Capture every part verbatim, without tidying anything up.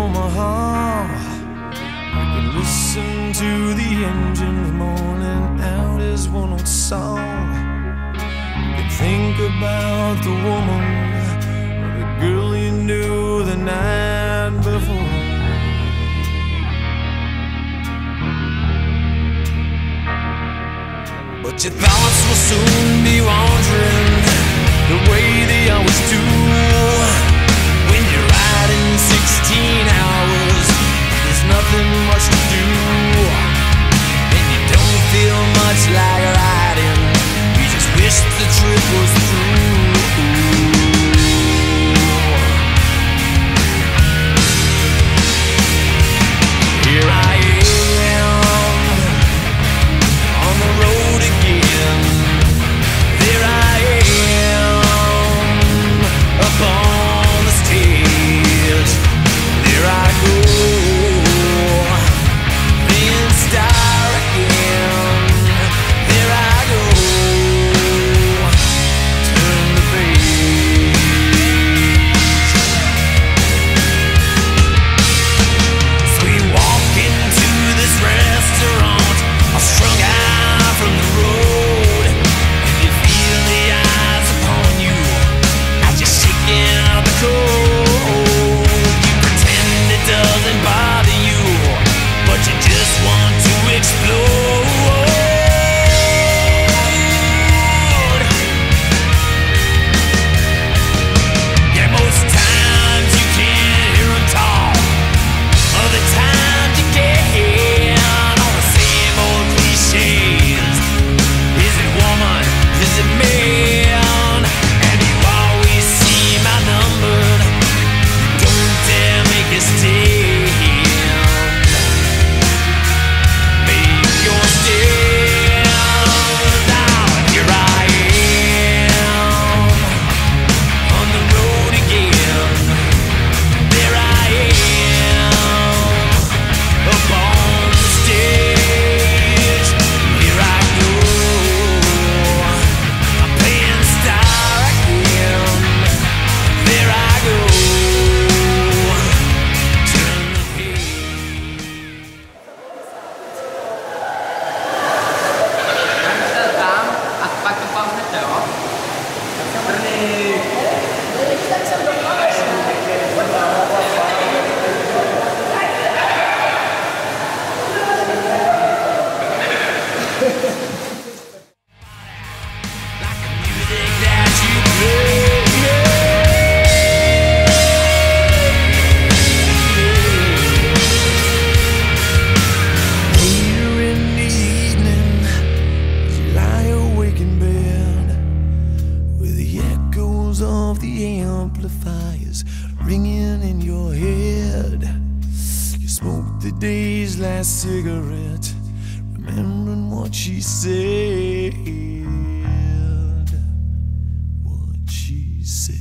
Omaha. I could listen to the engines moaning out his one old song. I could think about the woman or the girl you knew the night before. But your thoughts will soon be wandering the way they always do. When you're riding sixteen hours, there's nothing much to do, and you don't feel much like riding. You just wish the trip was through. Here I am on the road again. There I am upon the stage. There I go, being star again. There I go, turn the page. So we walk into this restaurant, all strung out from the road, and you feel the eyes upon you as you're shaking out the cold. You pretend it doesn't bother you, but you just want to explode. Yeah, most times you can't hear them talk. Other times you can, all the same old cliches. Is it woman? Is it man? And you always seem outnumbered. Don't dare make a stand. Make your stand. Now here I am on the road again. There I am up on the stage. Here I go, I'm playing star again. There I go, turn the page. Tam a pak to pauzněte, jo? Like the music that you play. Later in the evening, as you lie awake in bed, with the echoes of the amplifiers ringing in your head, you smoke the day's last cigarette, remembering what she said. What she said.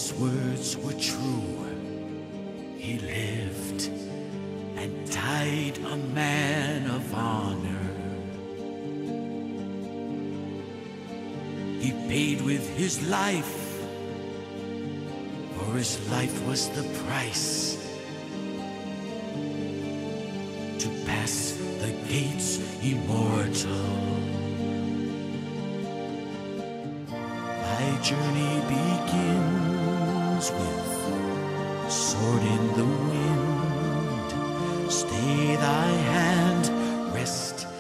his words were true. He lived and died a man of honor. He paid with his life, for his life was the price to pass the gates immortal. My journey begins with a sword in the wind. Stay thy hand, rest